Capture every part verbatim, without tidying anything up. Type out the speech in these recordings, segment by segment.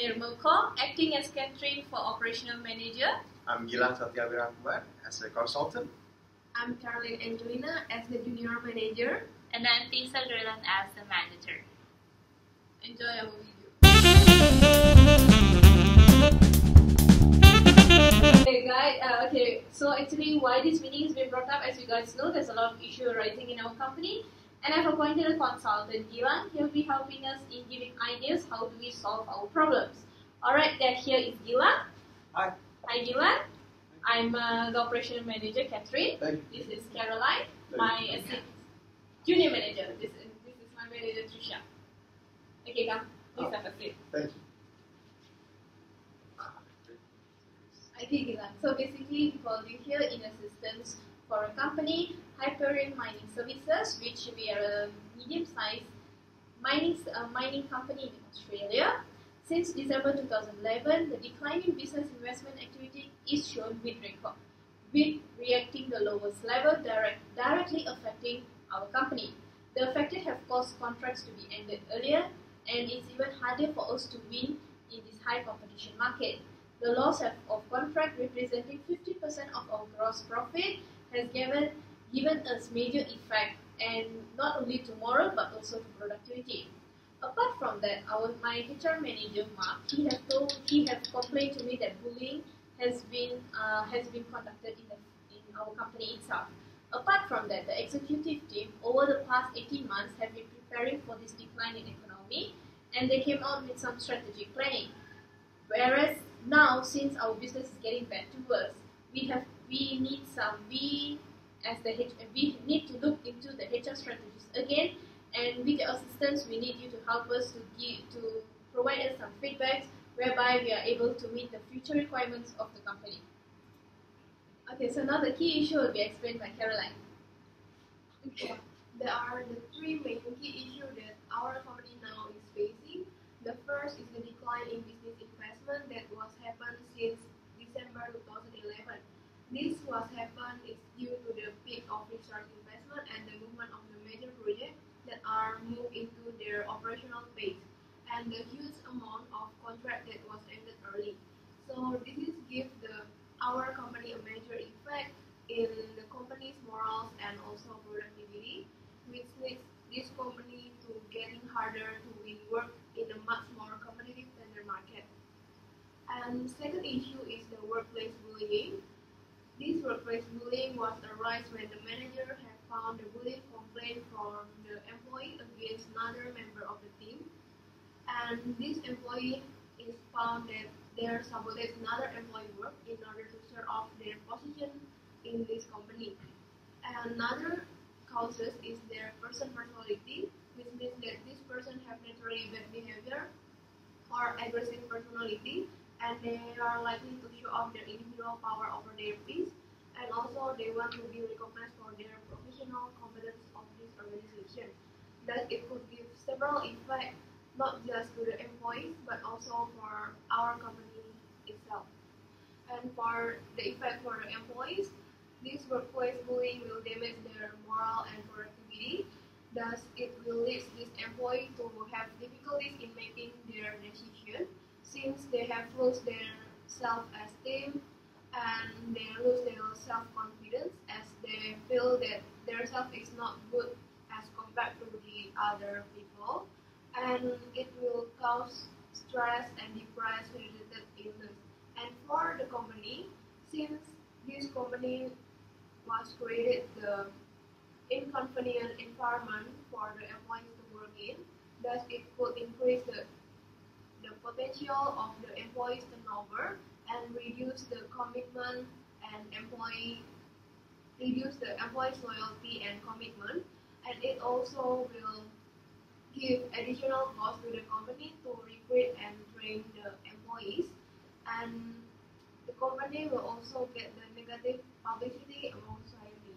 Nirmal Kaur, acting as catering for operational manager. I'm Gilang Akbar as a consultant. I'm Caroline Angelina as the junior manager. And I'm Thryssa Gaerlan as the manager. Enjoy our video. Okay guys, uh, okay, so actually why this meeting has been brought up, as you guys know, there's a lot of issue arising in our company, and I've appointed a consultant, Gilang. He'll be helping us in giving ideas how do we solve our problems. Alright, that here is Gilang. Hi. Hi Gilang. I'm uh, the operational manager, Catherine. Thank you. This is Caroline, Thank my you. assistant, junior manager. This is, this is my manager, Thryssa. Okay, come, please Oh. have a seat. Thank you. Okay, Gilang. So basically, we call you here in assistance for a company, Hyperion Mining Services, which we are a medium-sized mining uh, mining company in Australia. Since December two thousand eleven, the decline in business investment activity is shown with record, with reacting the lowest level, direct, directly affecting our company. The affected have caused contracts to be ended earlier, and it's even harder for us to win in this high competition market. The loss of, of contract representing fifty percent of our gross profit has given, given us major effect, and not only to morale but also to productivity. Apart from that, our my H R manager Mark, he have told he have complained to me that bullying has been uh, has been conducted in the, in our company itself. Apart from that, the executive team over the past eighteen months have been preparing for this decline in economy, and they came out with some strategic planning. Whereas now, since our business is getting back to worse, we have we need some we as the H, we need to look into the H R strategies again, and with your assistance, we need you to help us to give to provide us some feedbacks whereby we are able to meet the future requirements of the company. Okay, so now the key issue will be explained by Caroline. Okay. There are the three main key issues that our company now is facing. The first is the decline in business investment that was happened since December two thousand eleven. This was happened is due to the peak of research investment and the movement of the major projects that are moved into their operational phase, and the huge amount of contract that was ended early. So this is give the our company a major effect in the company's morals and also productivity, which makes this company to getting harder to win work in a much more competitive tender market. And second issue is the workplace bullying. This workplace bullying was arise when the manager had found the bullying complaint from the employee against another member of the team, and this employee is found that they sabotage another employee work in order to serve off their position in this company. And another causes is their person personality, which means that this person have naturally bad behavior or aggressive personality, and they are likely to show off their individual power over their peers, and also they want to be recognized for their professional competence of this organization. Thus, it could give several effects, not just to the employees, but also for our company itself. And for the effect for the employees, this workplace bullying will damage their morale and productivity. Thus, it will lead this employee to have difficulties in making their decision, since they have lost their self-esteem and they lose their self-confidence as they feel that their self is not good as compared to the other people, and it will cause stress and depression related illness. And for the company, since this company was created the inconvenient environment for the employees to work in, thus it could increase the, the potential of the employees turnover and reduce the commitment and employee reduce the employees loyalty and commitment, and it also will give additional cost to the company to recruit and train the employees, and the company will also get the negative publicity among society.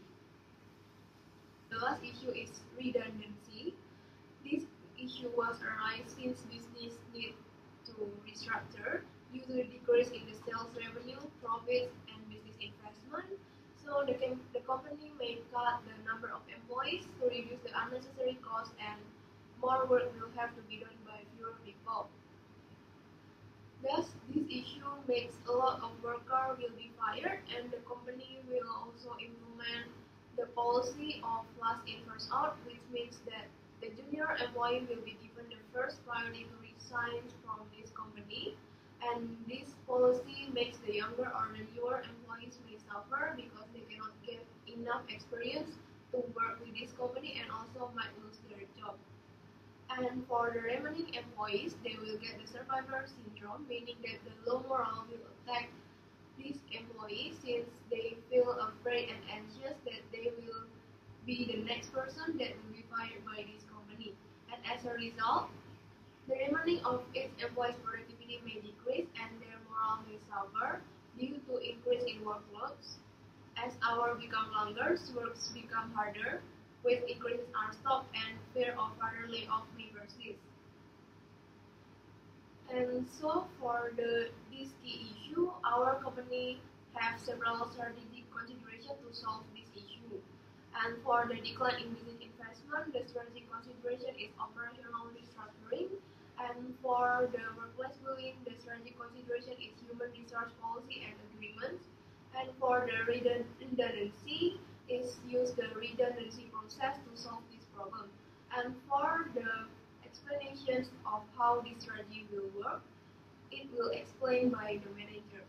The last issue is redundancy. This issue was arise since business need to restructure due to the decrease in the sales revenue, profits, and business investment. So the, the company may cut the number of employees to reduce the unnecessary costs, and more work will have to be done by fewer people. Thus, this issue makes a lot of workers will be fired, and the company will also implement the policy of last in first out, which means that the junior employee will be given the first priority to resign from this company. And this policy makes the younger or the newer employees may suffer because they cannot get enough experience to work with this company and also might lose their job. And for the remaining employees, they will get the survivor syndrome, meaning that the low morale will attack these employees since they feel afraid and anxious that they will be the next person that will be fired by this company. And as a result, the remaining of its employees' productivity may decrease and their morale may suffer due to increase in workloads. As hours become longer, works become harder, with increases are stopped and fear of further layoff may persist. And so for the this key issue, our company have several strategic considerations to solve this issue. And for the decline in business investment, the strategic consideration is operational restructuring. And for the workplace bullying, the strategic consideration is human resource policy and agreements. And for the redundancy, is use the redundancy process to solve this problem. And for the explanations of how this strategy will work, it will explain by the manager.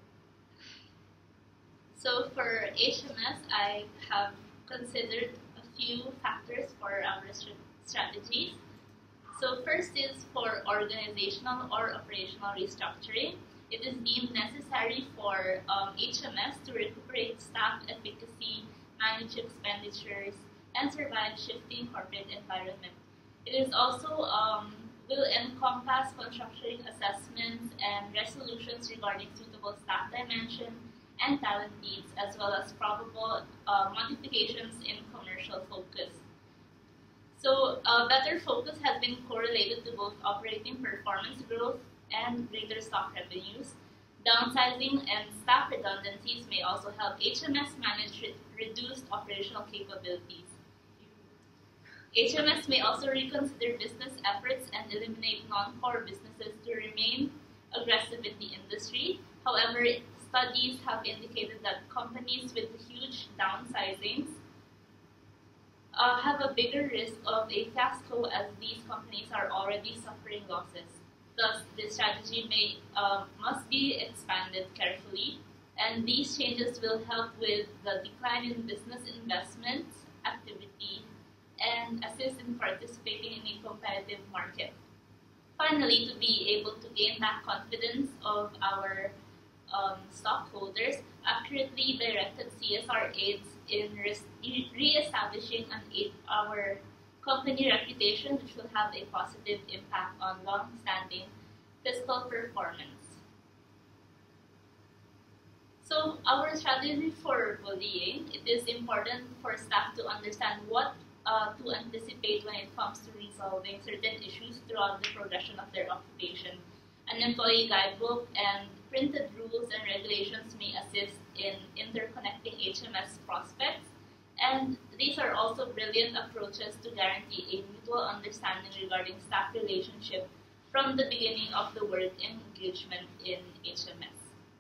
So for H M S, I have considered a few factors for our strategies. So first is for organizational or operational restructuring. It is deemed necessary for um, H M S to recuperate staff efficacy, manage expenditures, and survive shifting corporate environment. It is also um, will encompass constructing assessments and resolutions regarding suitable staff dimension and talent needs, as well as probable uh, modifications in commercial focus. So, uh, better focus has been correlated to both operating performance growth and greater stock revenues. Downsizing and staff redundancies may also help H M S manage re- reduced operational capabilities. H M S may also reconsider business efforts and eliminate non-core businesses to remain aggressive in the industry. However, studies have indicated that companies with huge downsizings uh, have a bigger risk of a fiasco as these companies are already suffering losses. Thus, this strategy may uh, must be expanded carefully, and these changes will help with the decline in business investment activity and assist in participating in a competitive market. Finally, to be able to gain back confidence of our um, stockholders, accurately directed C S R aids in re- re-establishing an aid our company reputation, which will have a positive impact on long-standing fiscal performance. So, our strategy for bullying, it is important for staff to understand what uh, to anticipate when it comes to resolving certain issues throughout the progression of their occupation. An employee guidebook and printed rules and regulations may assist in interconnecting H M S prospects, and these are also brilliant approaches to guarantee a mutual understanding regarding staff relationship from the beginning of the work engagement in H M S.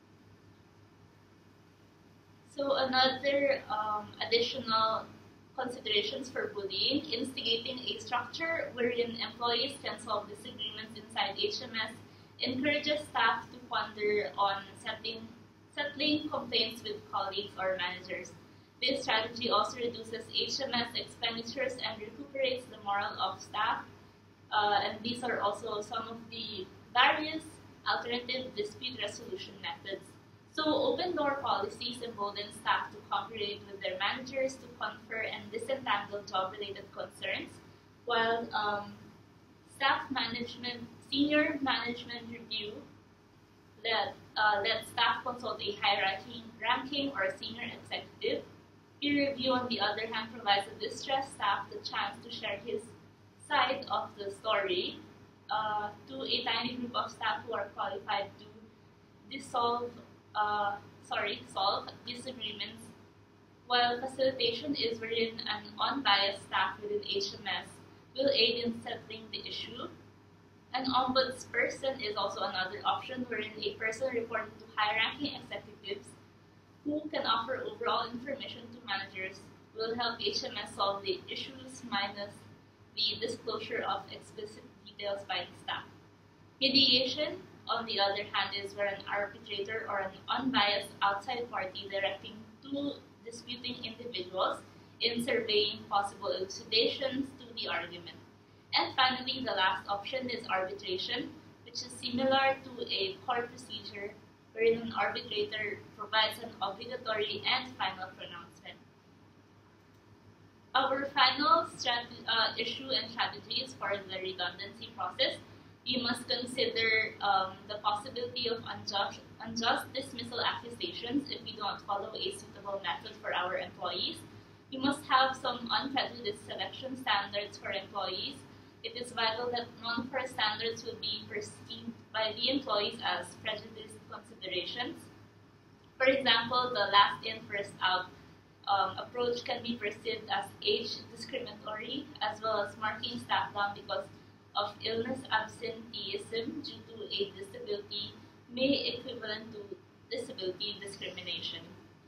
So another um, additional considerations for bullying, instigating a structure wherein employees can solve disagreements inside H M S encourages staff to ponder on setting, settling complaints with colleagues or managers. This strategy also reduces H M S expenditures and recuperates the morale of staff. Uh, and these are also some of the various alternative dispute resolution methods. So open door policies embolden staff to cooperate with their managers to confer and disentangle job-related concerns, while um, staff management, senior management review let, uh, let staff consult a high-ranking ranking or senior executive. Peer review, on the other hand, provides a distressed staff the chance to share his side of the story uh, to a tiny group of staff who are qualified to dissolve, uh, sorry, solve disagreements, while facilitation is wherein an unbiased staff within H M S will aid in settling the issue. An ombudsperson is also another option wherein a person reporting to high-ranking executives who can offer overall information to managers will help H M S solve the issues minus the disclosure of explicit details by the staff. Mediation, on the other hand, is where an arbitrator or an unbiased outside party directing two disputing individuals in surveying possible elucidations to the argument. And finally, the last option is arbitration, which is similar to a court procedure wherein an arbitrator provides an obligatory and final pronouncement. Our final strat- uh, issue and strategies for the redundancy process, we must consider um, the possibility of unjust, unjust dismissal accusations if we don't follow a suitable method for our employees. We must have some unprejudiced selection standards for employees. It is vital that non-fair standards will be perceived by the employees as prejudiced considerations. For example, the last in, first out um, approach can be perceived as age discriminatory, as well as marking staff down because of illness absenteeism due to a disability may equivalent to disability discrimination.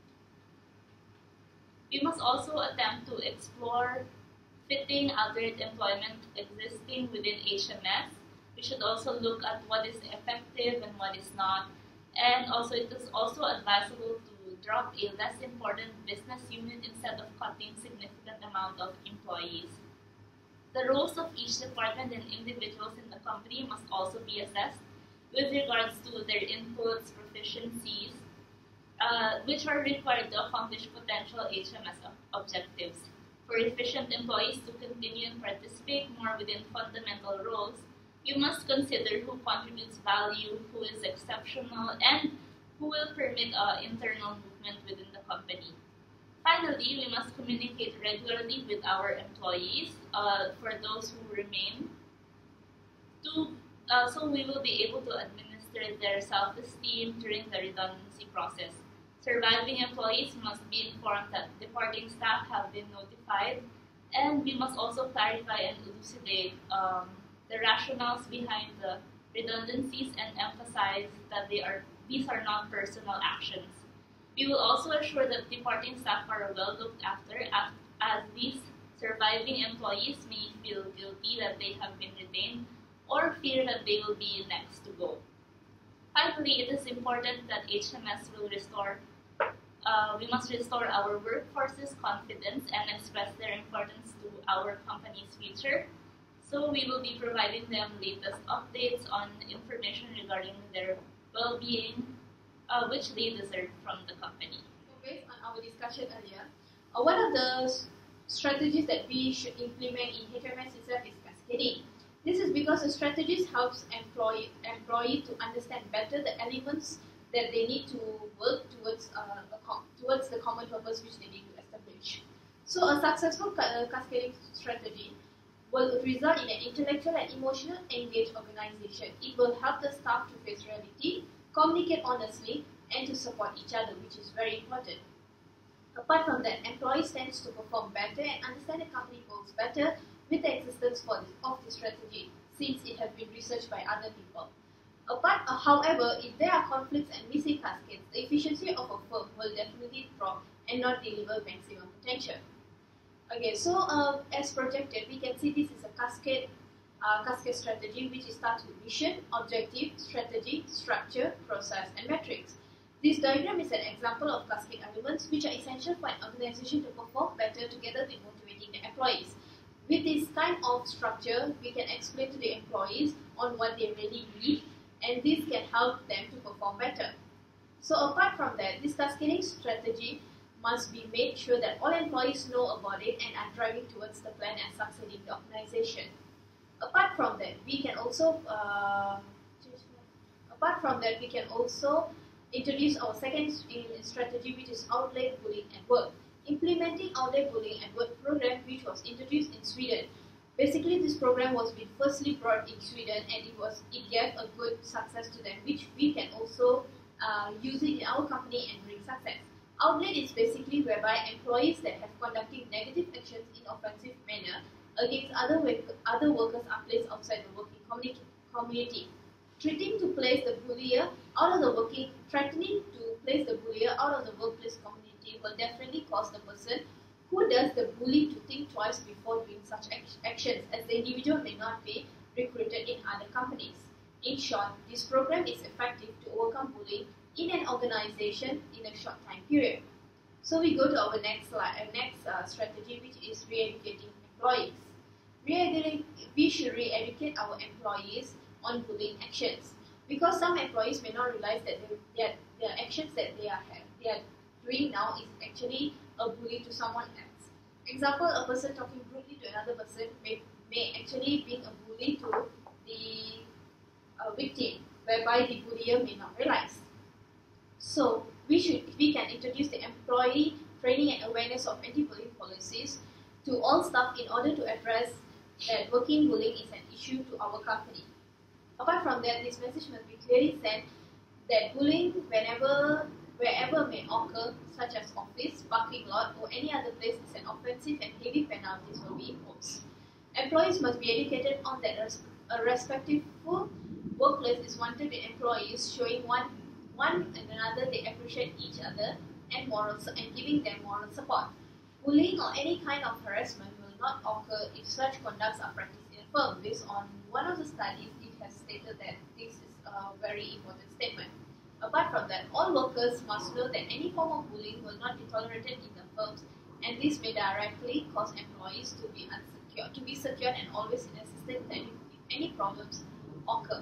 We must also attempt to explore fitting alternate employment existing within H M S. We should also look at what is effective and what is not. And also, it is also advisable to drop a less important business unit instead of cutting significant amount of employees. The roles of each department and individuals in the company must also be assessed with regards to their inputs, proficiencies, uh, which are required to accomplish potential H M S objectives. For efficient employees to continue and participate more within fundamental roles, you must consider who contributes value, who is exceptional, and who will permit uh, internal movement within the company. Finally, we must communicate regularly with our employees uh, for those who remain, to, uh, so we will be able to administer their self-esteem during the redundancy process. Surviving employees must be informed that departing staff have been notified, and we must also clarify and elucidate um, the rationales behind the redundancies and emphasize that they are these are not personal actions. We will also assure that departing staff are well looked after, as, as these surviving employees may feel guilty that they have been retained or fear that they will be next to go. Finally, it is important that H M S will restore, uh, we must restore our workforce's confidence and express their importance to our company's future. So we will be providing them latest updates on information regarding their well-being, uh, which they deserve from the company. So based on our discussion earlier, uh, one of the s- strategies that we should implement in H M S itself is cascading. This is because the strategies helps employee employee to understand better the elements that they need to work towards uh, a com- towards the common purpose which they need to establish. So a successful ca- uh, cascading strategy will result in an intellectual and emotional engaged organization. It will help the staff to face reality, communicate honestly, and to support each other, which is very important. Apart from that, employees tend to perform better and understand the company goals better with the existence for this, of this strategy, since it has been researched by other people. Apart, uh, however, if there are conflicts and missing cascades, the efficiency of a firm will definitely drop and not deliver maximum potential. Okay, so uh, as projected, we can see this is a cascade, uh, cascade strategy, which starts with mission, objective, strategy, structure, process, and metrics. This diagram is an example of cascade elements which are essential for an organization to perform better together with motivating the employees. With this kind of structure, we can explain to the employees on what they really need, and this can help them to perform better. So apart from that, this cascading strategy must be made sure that all employees know about it and are driving towards the plan and succeeding the organization. Apart from that, we can also uh, apart from that, we can also introduce our second strategy, which is outlet bullying at work. Implementing outlet bullying at work program, which was introduced in Sweden. Basically, this program was been firstly brought in Sweden, and it was it gave a good success to them, which we can also uh, use it in our company and bring success. Outlet is basically whereby employees that have conducting negative actions in offensive manner against other work, other workers are placed outside the working community. Treating to place the bullier out of the working, threatening to place the bullier out of the workplace community will definitely cause the person who does the bully to think twice before doing such ac- actions, as the individual may not be recruited in other companies. In short, this program is effective to overcome bullying in an organization in a short time period. So we go to our next slide, uh, next uh, strategy, which is re-educating employees. Re-educate, we should re-educate our employees on bullying actions, because some employees may not realize that their their actions that they are they are doing now is actually a bully to someone else. Example: a person talking rudely to another person may may actually be a bully to the uh, victim, whereby the bullier may not realize. So we should we can introduce the employee training and awareness of anti-bullying policies to all staff in order to address that working bullying is an issue to our company. Apart from that, this message must be clearly sent that bullying whenever, wherever may occur, such as office, parking lot, or any other place, is an offensive and heavy penalties will be imposed. Employees must be educated on that a respectful workplace is wanted with employees showing one, one and another they appreciate each other and moral and giving them moral support. Bullying or any kind of harassment will not occur if such conducts are practiced in a firm. Based on one of the studies, it has stated that this is a very important statement. Apart from that, all workers must know that any form of bullying will not be tolerated in the firms, and this may directly cause employees to be unsecure, to be secured and always in assistance if any problems occur.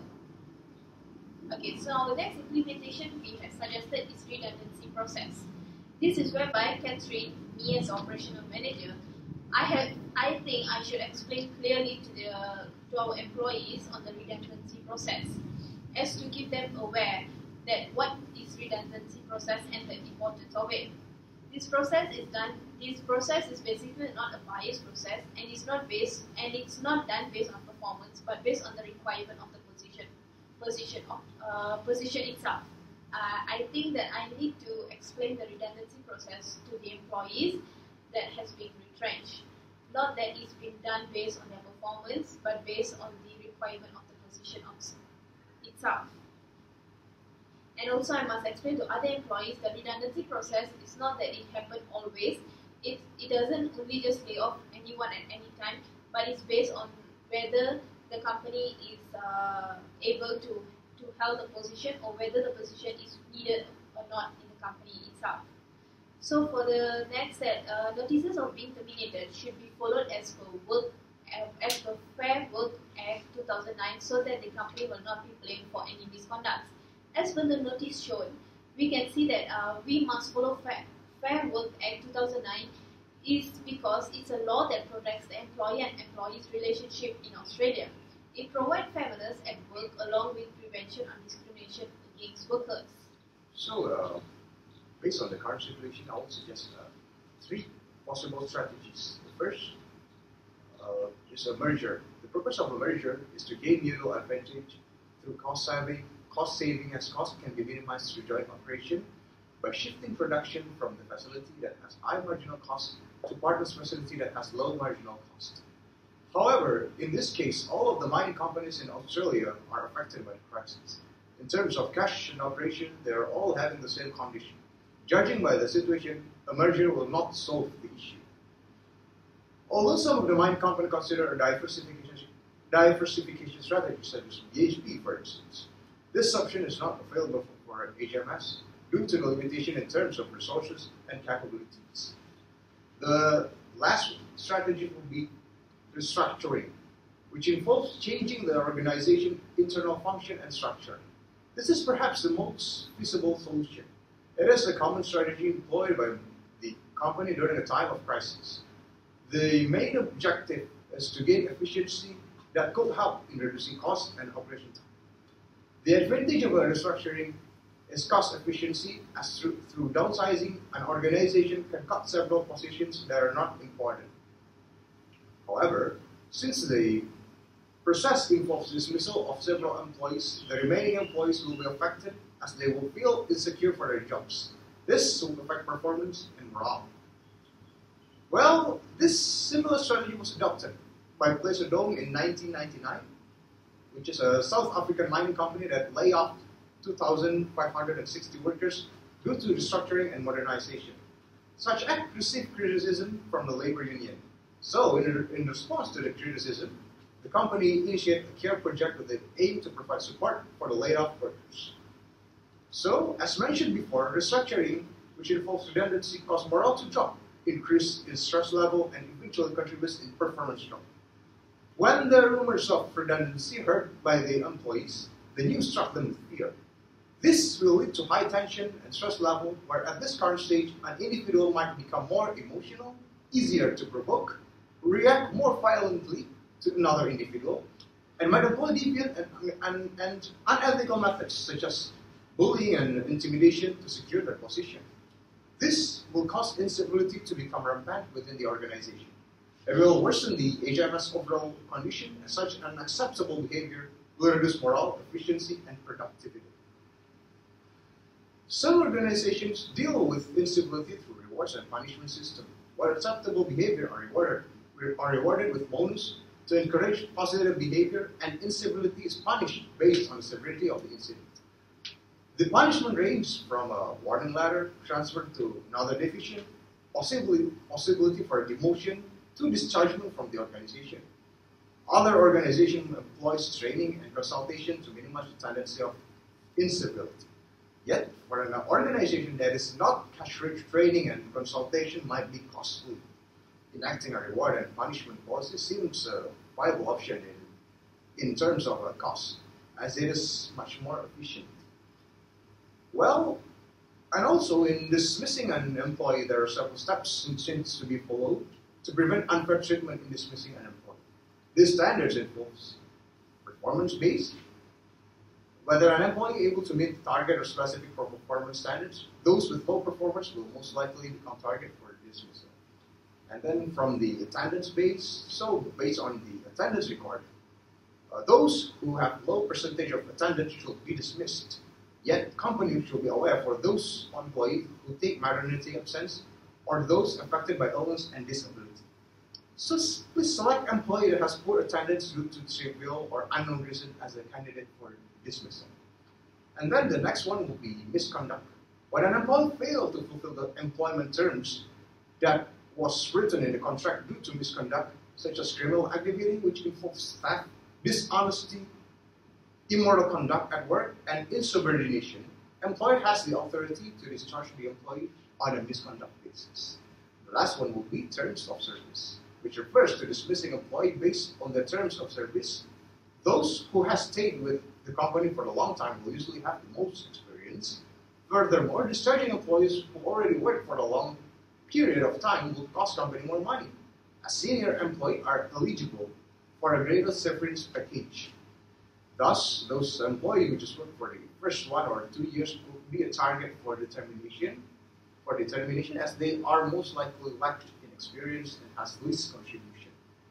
Okay, so our next implementation we have suggested is redundancy process. This is whereby Catherine, me as operational manager, I have I think I should explain clearly to the to our employees on the redundancy process, as to keep them aware that what is redundancy process and the importance of it. This process is done. This process is basically not a biased process, and it's not based and it's not done based on performance, but based on the requirement of the position, position of uh, position itself. Uh, I think that I need to explain the redundancy process to the employees that has been retrenched. Not that it's been done based on their performance, but based on the requirement of the position of itself. And also I must explain to other employees that redundancy process is not that it happens always. It, it doesn't only just lay off anyone at any time, but it's based on whether the company is uh, able to, to hold the position or whether the position is needed or not in the company itself. So for the next set, uh, notices of being terminated should be followed as per work uh, as per Fair Work Act two thousand nine, so that the company will not be blamed for any misconduct. As per the notice shown, we can see that uh, we must follow Fair, Fair Work Act two thousand nine is because it's a law that protects the employer and employee's relationship in Australia. It provides fairness at work along with prevention of discrimination against workers. So, uh, based on the current situation, I would suggest uh, three possible strategies. The first uh, is a merger. The purpose of a merger is to gain mutual advantage through cost saving, cost saving as cost can be minimized through joint operation by shifting production from the facility that has high marginal cost to partner's facility that has low marginal cost. However, in this case, all of the mining companies in Australia are affected by the crisis. In terms of cash and operation, they are all having the same condition. Judging by the situation, a merger will not solve the issue. Although some of the mining companies consider a diversification, diversification strategy, such as B H P, for instance, this option is not available for H M S due to the limitation in terms of resources and capabilities. The last strategy will be restructuring, which involves changing the organization internal function and structure. This is perhaps the most feasible solution. It is a common strategy employed by the company during a time of crisis. The main objective is to gain efficiency that could help in reducing cost and operation time. The advantage of a restructuring is cost efficiency, as through, through downsizing, an organization can cut several positions that are not important. However, since the process involves dismissal of several employees, the remaining employees will be affected as they will feel insecure for their jobs. This will affect performance and morale. Well, this similar strategy was adopted by Placer Dome in nineteen ninety-nine, which is a South African mining company that lay off two thousand five hundred sixty workers due to restructuring and modernization. Such act received criticism from the labor union. So, in, in response to the criticism, the company initiated a care project with the aim to provide support for the laid-off workers. So, as mentioned before, restructuring, which involves redundancy, causes morale to drop, increase in stress level, and eventually contributes in performance drop. When the rumors of redundancy heard by the employees, the news struck them with fear. This will lead to high tension and stress level, where at this current stage, an individual might become more emotional, easier to provoke, react more violently to another individual, and might employ deviant and, and, and unethical methods such as bullying and intimidation to secure their position. This will cause instability to become rampant within the organization. It will worsen the H M S overall condition, and such unacceptable behavior will reduce morale, efficiency, and productivity. Some organizations deal with instability through rewards and punishment system, where acceptable behavior are rewarded, are rewarded with bonus to encourage positive behavior, and instability is punished based on the severity of the incident. The punishment ranges from a warning letter, transfer to another division, possibly possibility for a demotion, to dischargement from the organization. Other organizations employs training and consultation to minimize the tendency of instability. Yet, for an organization that is not cash-rich, training and consultation might be costly. Enacting a reward and punishment policy seems a viable option in, in terms of a cost, as it is much more efficient. Well, and also in dismissing an employee, there are several steps which need to be followed to prevent unfair treatment in dismissing an employee. These standards involves performance-based, whether an employee is able to meet the target or specific performance standards. Those with low performance will most likely become target for dismissal. And then from the attendance base, so based on the attendance record, uh, those who have low percentage of attendance should be dismissed. Yet companies should be aware for those employees who take maternity absence or those affected by illness and disability. So please select employee that has poor attendance due to trivial or unknown reason as a candidate for dismissal. And then the next one will be misconduct. When an employee fails to fulfill the employment terms that was written in the contract due to misconduct, such as criminal activity which involves theft, dishonesty, immoral conduct at work, and insubordination, employer has the authority to discharge the employee on a misconduct basis. The last one will be terms of service, which refers to dismissing employee based on the terms of service. Those who have stayed with the company for a long time will usually have the most experience. Furthermore, discharging employees who already worked for a long period of time will cost company more money. A senior employee are eligible for a greater severance package. Thus, those employees who just worked for the first one or two years will be a target for determination, for determination as they are most likely lacked in experience and has least contribution.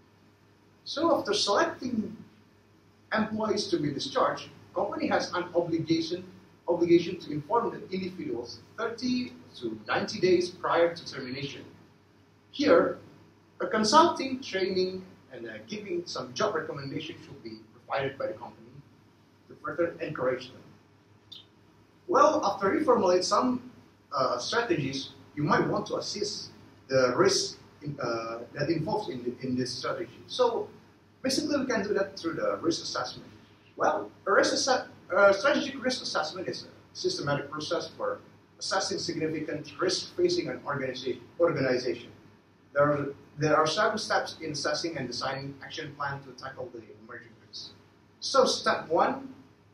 So after selecting employees to be discharged, company has an obligation obligation to inform the individuals thirty to ninety days prior to termination. Here, a consulting, training, and uh, giving some job recommendations should be provided by the company to further encourage them. Well, after you formulate some uh, strategies, you might want to assess the risk in, uh, that involved in, the, in this strategy. So basically, we can do that through the risk assessment. Well, a risk ass uh, strategic risk assessment is a systematic process for assessing significant risk facing an organization. organization. There are, there are seven steps in assessing and designing action plan to tackle the emerging risks. So step one,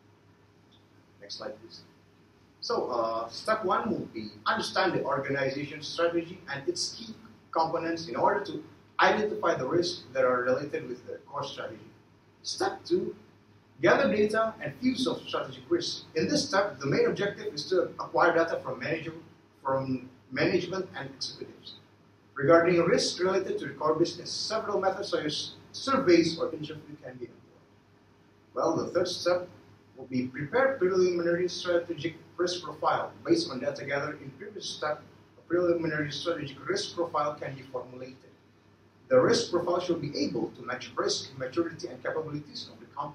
next slide please. So uh, step one will be understand the organization's strategy and its key components in order to identify the risks that are related with the core strategy. Step two, gather data and views of strategic risks. In this step, the main objective is to acquire data from, manager, from management and executives. Regarding risks related to the core business, several methods such as surveys or interviews can be employed. Well, the third step will be prepare preliminary strategic risk profile. Based on data gathered in previous step, a preliminary strategic risk profile can be formulated. The risk profile should be able to match risk, maturity, and capabilities of the company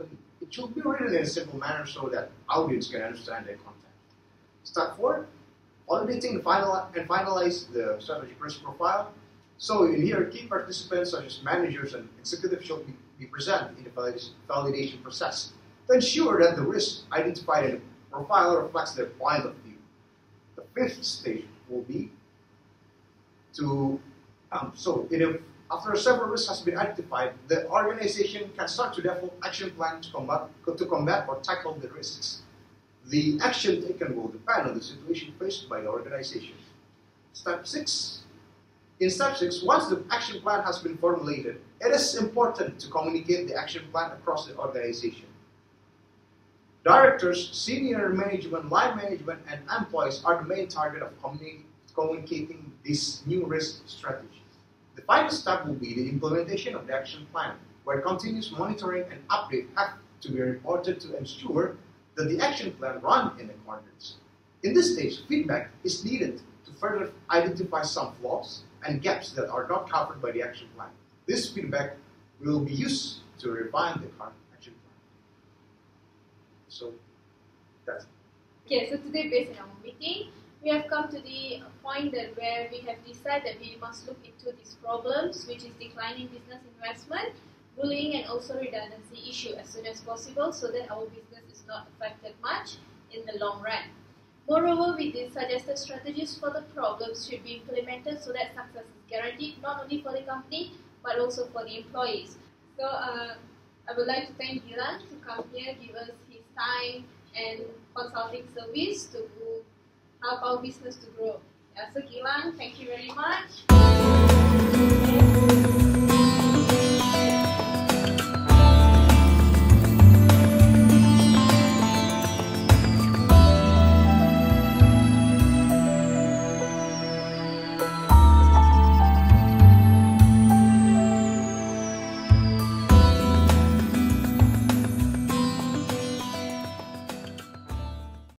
it should be written in a simple manner so that audience can understand the content. Step four, auditing and, final, and finalize the strategic risk profile. So in here, key participants such as managers and executives should be, be present in the validation, validation process to ensure that the risk identified in the profile reflects their point of view. The fifth stage will be to, um, so in a, after several risks has been identified, the organization can start to develop action plan to combat, to combat or tackle the risks. The action taken will depend on the situation faced by the organization. Step six. In step six, once the action plan has been formulated, it is important to communicate the action plan across the organization. Directors, senior management, line management, and employees are the main target of communi communicating this new risk strategy. The final step will be the implementation of the action plan, where continuous monitoring and update have to be reported to ensure that the action plan run in accordance. In this stage, feedback is needed to further identify some flaws and gaps that are not covered by the action plan. This feedback will be used to refine the current action plan. So, that's it. Okay, so today based on our meeting, we have come to the point that where we have decided that we must look into these problems, which is declining business investment, bullying, and also redundancy issue as soon as possible so that our business is not affected much in the long run. Moreover, with these suggested strategies for the problems should be implemented so that success is guaranteed not only for the company but also for the employees. So uh, I would like to thank Gilang to come here, give us his time and consulting service to help our business to grow. Yeah, so Gilang, thank you very much.